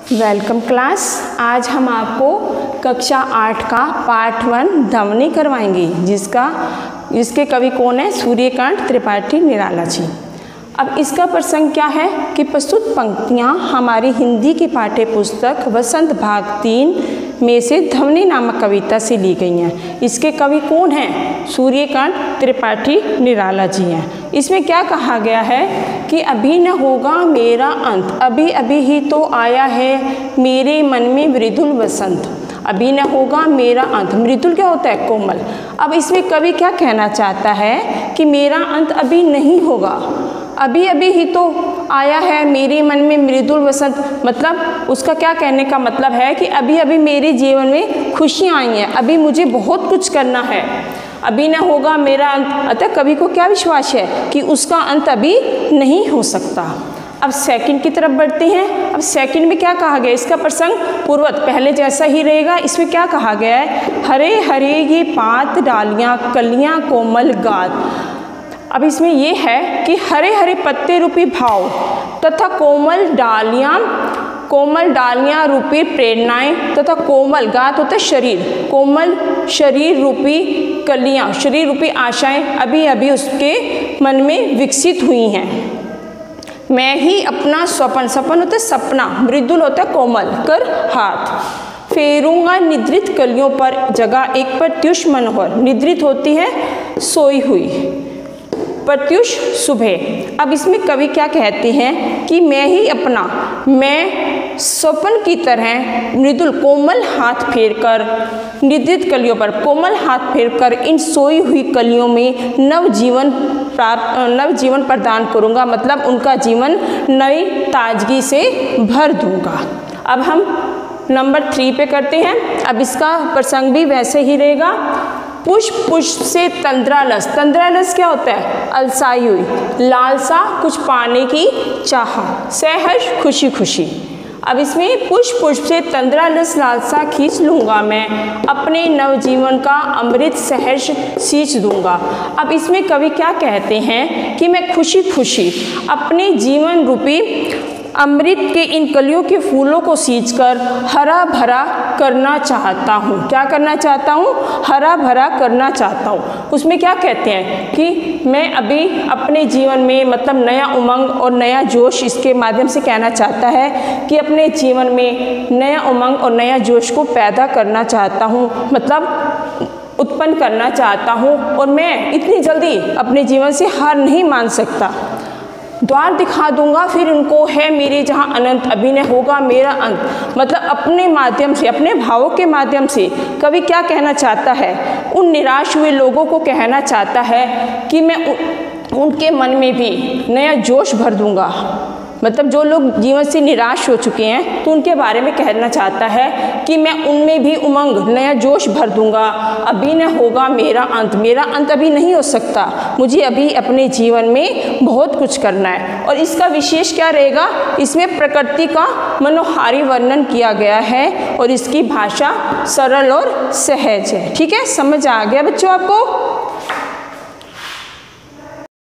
Welcome class. आज हम आपको कक्षा 8 का पार्ट 1 ध्वनि करवाएंगे, जिसके कवि कौन है? सूर्यकांत त्रिपाठी निराला जी। अब इसका प्रसंग क्या है कि प्रस्तुत पंक्तियाँ हमारी हिंदी की पाठ्य पुस्तक वसंत भाग 3 में से ध्वनि नामक कविता से ली गई हैं। इसके कवि कौन हैं? सूर्यकांत त्रिपाठी निराला जी हैं। इसमें क्या कहा गया है कि अभी न होगा मेरा अंत, अभी अभी ही तो आया है मेरे मन में मृदुल वसंत। अभी न होगा मेरा अंत, मृदुल क्या होता है? कोमल। अब इसमें कवि क्या कहना चाहता है कि मेरा अंत अभी नहीं होगा, अभी अभी ही तो आया है मेरे मन में मृदुल वसंत। मतलब उसका क्या कहने का मतलब है कि अभी अभी मेरे जीवन में खुशियाँ आई हैं, अभी मुझे बहुत कुछ करना है, अभी न होगा मेरा अंत। अतः कवि को क्या विश्वास है कि उसका अंत अभी नहीं हो सकता। अब सेकंड की तरफ बढ़ते हैं। अब सेकंड में क्या कहा गया? इसका प्रसंग पूर्वत पहले जैसा ही रहेगा। इसमें क्या कहा गया है? हरे हरे ये पात डालियाँ कलियाँ कोमल गात। अब इसमें ये है कि हरे हरे पत्ते रूपी भाव तथा कोमल डालियाँ रूपी प्रेरणाएं तथा कोमल गात होता है शरीर, कोमल शरीर रूपी कलियाँ, शरीर रूपी आशाएं अभी अभी उसके मन में विकसित हुई हैं। मैं ही अपना स्वपन, सपन होता है सपना, मृदुल होता है कोमल, कर हाथ फेरूंगा निद्रित कलियों पर, जगह एक प्रत्युष मनोहर, निद्रित होती है सोई हुई, प्रत्युष सुबह। अब इसमें कवि क्या कहते हैं कि मैं ही अपना, मैं स्वप्न की तरह मृदुल कोमल हाथ फेरकर निद्रित कलियों पर, कोमल हाथ फेरकर इन सोई हुई कलियों में नव जीवन प्रदान करूंगा। मतलब उनका जीवन नई ताजगी से भर दूंगा। अब हम नंबर 3 पे करते हैं। अब इसका प्रसंग भी वैसे ही रहेगा। पुष्प पुष्प से तंद्रालस, तंद्रालस क्या होता है? अलसाई हुई, लालसा कुछ पाने की चाह, सहर्ष खुशी खुशी। अब इसमें पुष्प पुष्प से तंद्रालस लालसा खींच लूँगा मैं, अपने नवजीवन का अमृत सहर्ष सींच दूंगा। अब इसमें कवि क्या कहते हैं कि मैं खुशी खुशी अपने जीवन रूपी अमृत के इन कलियों के फूलों को सींचकर हरा भरा करना चाहता हूँ। क्या करना चाहता हूँ? हरा भरा करना चाहता हूँ। उसमें क्या कहते हैं कि मैं अभी अपने जीवन में मतलब नया उमंग और नया जोश, इसके माध्यम से कहना चाहता है कि अपने जीवन में नया उमंग और नया जोश को पैदा करना चाहता हूँ, मतलब उत्पन्न करना चाहता हूँ। और मैं इतनी जल्दी अपने जीवन से हार नहीं मान सकता। द्वार दिखा दूंगा फिर उनको है मेरे जहाँ अनंत, अभी न होगा मेरा अंत। मतलब अपने माध्यम से, अपने भावों के माध्यम से कवि क्या कहना चाहता है? उन निराश हुए लोगों को कहना चाहता है कि मैं उनके मन में भी नया जोश भर दूंगा। मतलब जो लोग जीवन से निराश हो चुके हैं तो उनके बारे में कहना चाहता है कि मैं उनमें भी उमंग, नया जोश भर दूंगा। अभी न होगा मेरा अंत, मेरा अंत अभी नहीं हो सकता, मुझे अभी अपने जीवन में बहुत कुछ करना है। और इसका विशेष क्या रहेगा? इसमें प्रकृति का मनोहारी वर्णन किया गया है और इसकी भाषा सरल और सहज है। ठीक है, समझ आ गया बच्चों आपको?